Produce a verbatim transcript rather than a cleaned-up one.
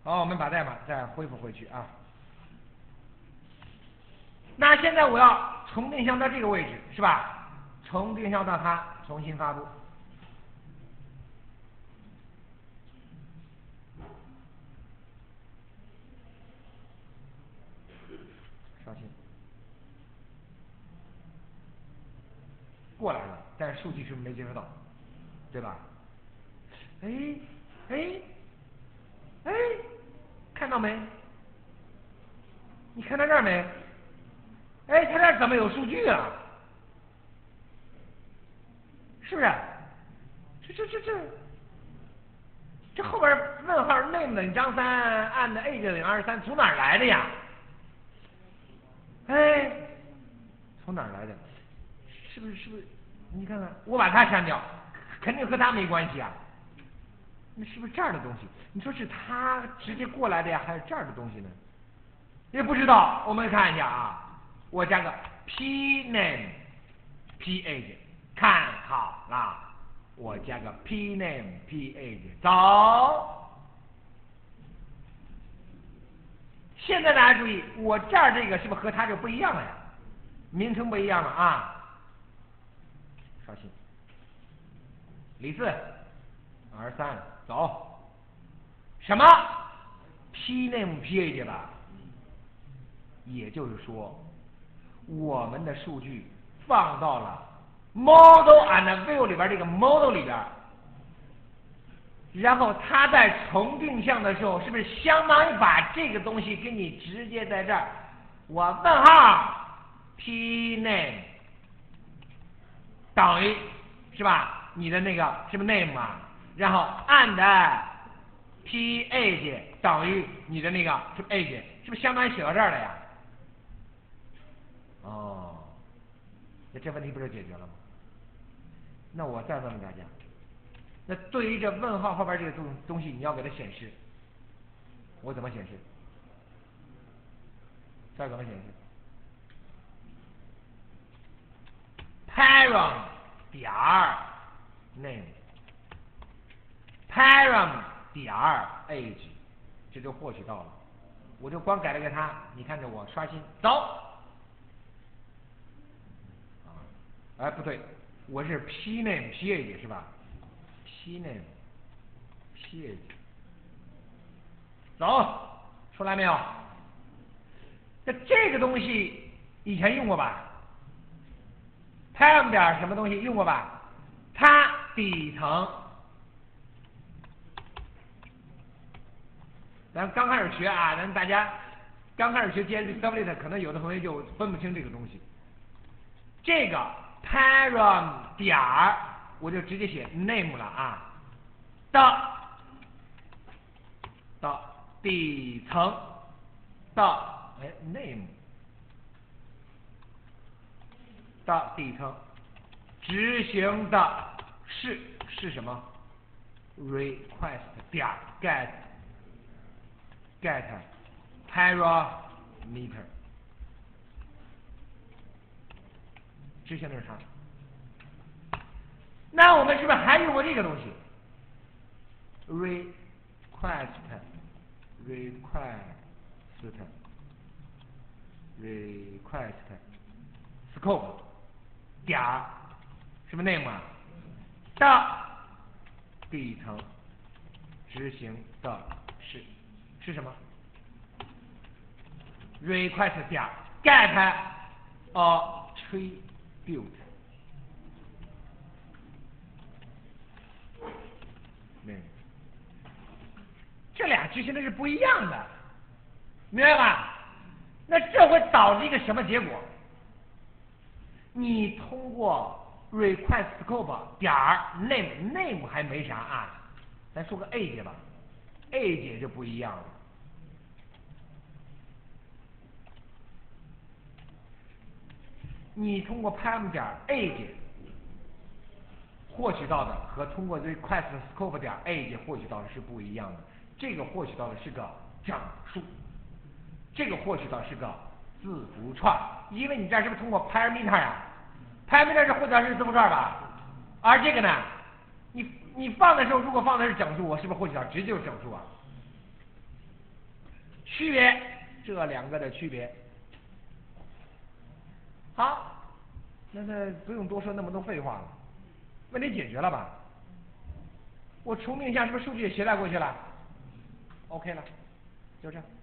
好，我们把代码再恢复回去啊。那现在我要重定向到这个位置，是吧？重定向到它，重新发布。稍息。过来了，但是数据是没接收到，对吧？哎哎哎，看到没？你看到这儿没？哎，它这儿怎么有数据啊？是不是？这这这这这后边问号 name 等于张三，按的 age 等于二十三，从哪儿来的呀？哎，从哪儿来的？是不是是不是？你看看，我把它删掉，肯定和它没关系啊。那是不是这儿的东西？你说是它直接过来的呀，还是这儿的东西呢？也不知道，我们看一下啊，我加个 p name p age， 看好了，我加个 p name p age， 走。现在大家注意，我这儿这个是不是和它就不一样了呀？名称不一样了啊。稍息，李四，二十三，走。什么 p name p age 吧？也就是说，我们的数据放到了 model and view 里边这个 model 里边，然后它在重定向的时候，是不是相当于把这个东西给你直接在这儿，我问号 p name 等于是吧？你的那个是不是 name 啊？然后 and p age 等于你的那个是不是 age， 是不是相当于写到这儿了呀？哦，那这问题不就解决了吗？那我再问问大家，那对于这问号后边这个东东西，你要给它显示，我怎么显示？这怎么显示 ？parent 点儿 name parent 点儿 age， 这就获取到了。我就光改了个它，你看着我刷新走。哎，不对，我是 p name p age 是吧 ？p name p age， 走，出来没有？那这个东西以前用过吧 ？parent 点什么东西用过吧？它底层，咱刚开始学啊，咱大家刚开始学 J S W T， 可能有的同学就分不清这个东西。这个 parent 点儿，我就直接写 name 了啊，的的底层的哎 name 的底层执行的是是什么 ？request 点 get get parameter， 执行的是它。那我们是不是还用过这个东西 ？request request request scope 点儿什么 name 啊？的底层执行的是是什么 ？request 点 get attribute， name， 这俩执行的是不一样的，明白吧？那这会导致一个什么结果？你通过 request scope 点儿 name name 还没啥啊，咱说个 age 吧 ，age 就不一样了。你通过 parm 点 age 获取到的和通过 request scope 点 age 获取到的是不一样的。这个获取到的是个整数，这个获取到是个字符串，因为你这儿是不是通过 parameter 呀 ？parameter 是获取到是字符串吧？而这个呢，你你放的时候如果放的是整数，我是不是获取到直接就是整数啊？ 区别，这两个的区别。好，那那不用多说那么多废话了，问题解决了吧？我重名一下，是不是数据也携带过去了 ？OK 了，就这样。